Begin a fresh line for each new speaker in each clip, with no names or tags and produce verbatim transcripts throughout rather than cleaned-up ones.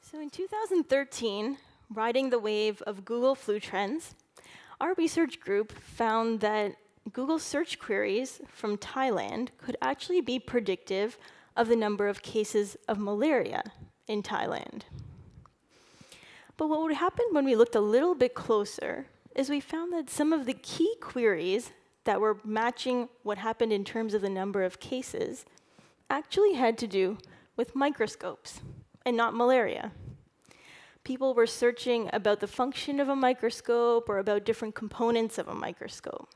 So in two thousand thirteen, riding the wave of Google flu trends, our research group found that Google search queries from Thailand could actually be predictive of the number of cases of malaria in Thailand. But what would happen when we looked a little bit closer is we found that some of the key queries that were matching what happened in terms of the number of cases actually had to do with microscopes and not malaria. People were searching about the function of a microscope or about different components of a microscope.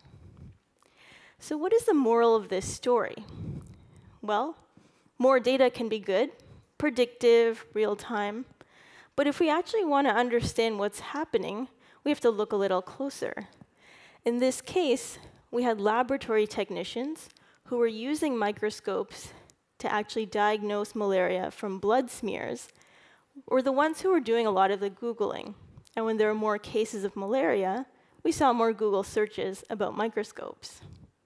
So what is the moral of this story? Well, more data can be good, predictive, real-time, but if we actually want to understand what's happening, we have to look a little closer. In this case, we had laboratory technicians who were using microscopes to actually diagnose malaria from blood smears, were the ones who were doing a lot of the Googling. And when there were more cases of malaria, we saw more Google searches about microscopes.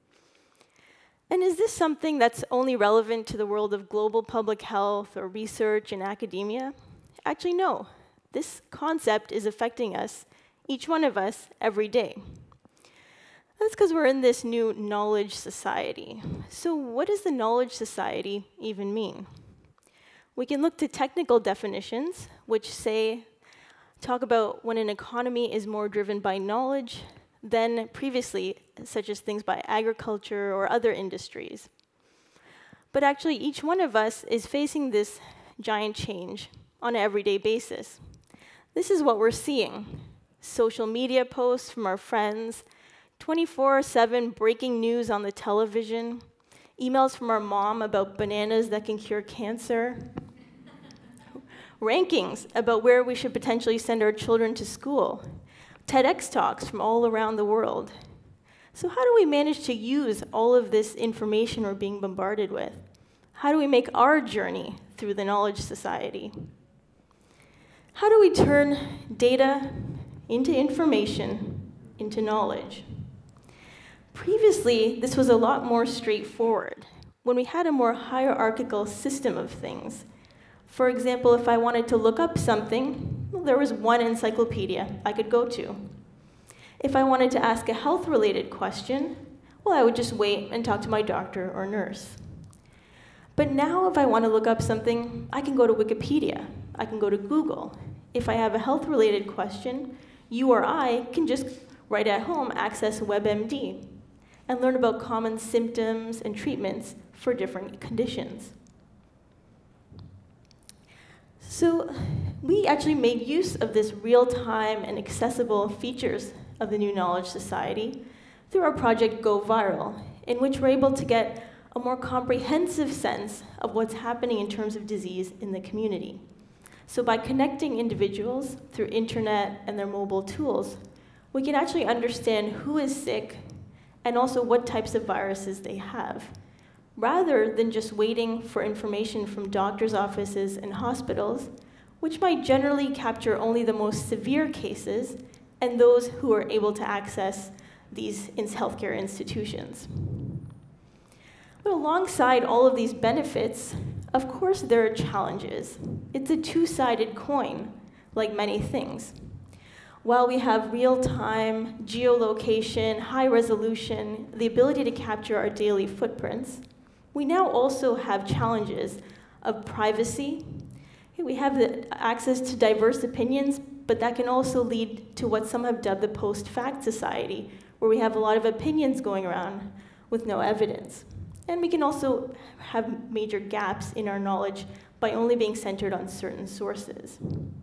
And is this something that's only relevant to the world of global public health or research and academia? Actually, no. This concept is affecting us, each one of us, every day. That's because we're in this new knowledge society. So what does the knowledge society even mean? We can look to technical definitions, which say, talk about when an economy is more driven by knowledge than previously, such as things by agriculture or other industries. But actually, each one of us is facing this giant change on an everyday basis. This is what we're seeing. Social media posts from our friends, twenty-four seven breaking news on the television, emails from our mom about bananas that can cure cancer, rankings about where we should potentially send our children to school, TEDx talks from all around the world. So how do we manage to use all of this information we're being bombarded with? How do we make our journey through the knowledge society? How do we turn data into information, into knowledge? Previously, this was a lot more straightforward, when we had a more hierarchical system of things. For example, if I wanted to look up something, well, there was one encyclopedia I could go to. If I wanted to ask a health-related question, well, I would just wait and talk to my doctor or nurse. But now, if I want to look up something, I can go to Wikipedia. I can go to Google. If I have a health-related question, you or I can just, right at home, access WebMD and learn about common symptoms and treatments for different conditions. So we actually made use of this real-time and accessible features of the new knowledge society through our project Go Viral, in which we're able to get a more comprehensive sense of what's happening in terms of disease in the community. So by connecting individuals through internet and their mobile tools, we can actually understand who is sick and also what types of viruses they have, rather than just waiting for information from doctors' offices and hospitals, which might generally capture only the most severe cases and those who are able to access these healthcare institutions. But alongside all of these benefits, of course there are challenges. It's a two-sided coin, like many things. While we have real-time, geolocation, high resolution, the ability to capture our daily footprints, we now also have challenges of privacy. We have the access to diverse opinions, but that can also lead to what some have dubbed the post-fact society, where we have a lot of opinions going around with no evidence. And we can also have major gaps in our knowledge by only being centered on certain sources.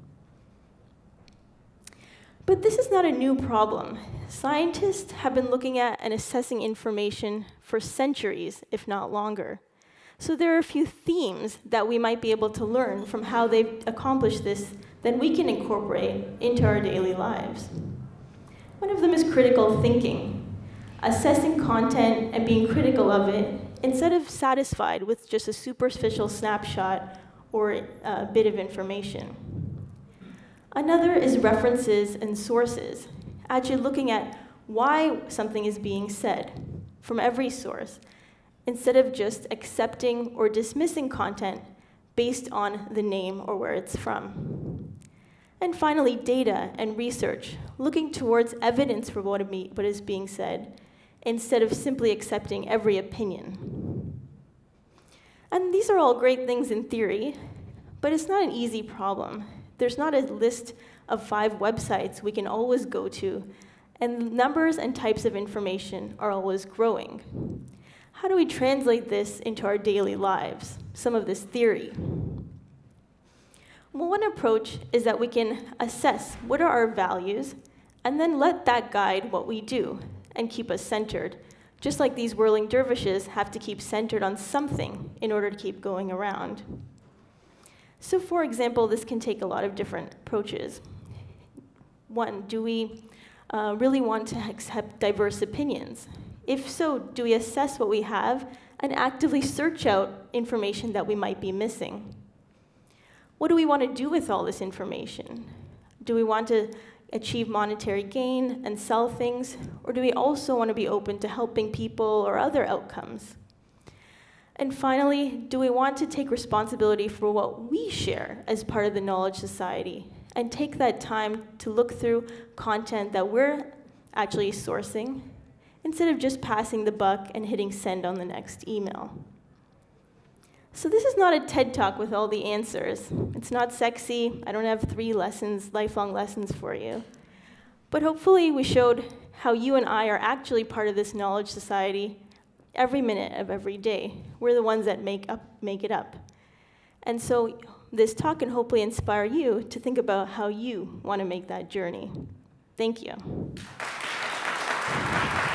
But this is not a new problem. Scientists have been looking at and assessing information for centuries, if not longer. So there are a few themes that we might be able to learn from how they've accomplished this that we can incorporate into our daily lives. One of them is critical thinking, assessing content and being critical of it instead of satisfied with just a superficial snapshot or a bit of information. Another is references and sources, actually looking at why something is being said from every source, instead of just accepting or dismissing content based on the name or where it's from. And finally, data and research, looking towards evidence for what, it what is being said, instead of simply accepting every opinion. And these are all great things in theory, but it's not an easy problem. There's not a list of five websites we can always go to, and numbers and types of information are always growing. How do we translate this into our daily lives, some of this theory? Well, one approach is that we can assess what are our values, and then let that guide what we do and keep us centered, just like these whirling dervishes have to keep centered on something in order to keep going around. So for example, this can take a lot of different approaches. One, do we uh, really want to accept diverse opinions? If so, do we assess what we have and actively search out information that we might be missing? What do we want to do with all this information? Do we want to achieve monetary gain and sell things, or do we also want to be open to helping people or other outcomes? And finally, do we want to take responsibility for what we share as part of the knowledge society and take that time to look through content that we're actually sourcing instead of just passing the buck and hitting send on the next email? So this is not a TED Talk with all the answers. It's not sexy. I don't have three lessons, lifelong lessons for you. But hopefully we showed how you and I are actually part of this knowledge society every minute of every day. We're the ones that make, up, make it up. And so this talk can hopefully inspire you to think about how you want to make that journey. Thank you.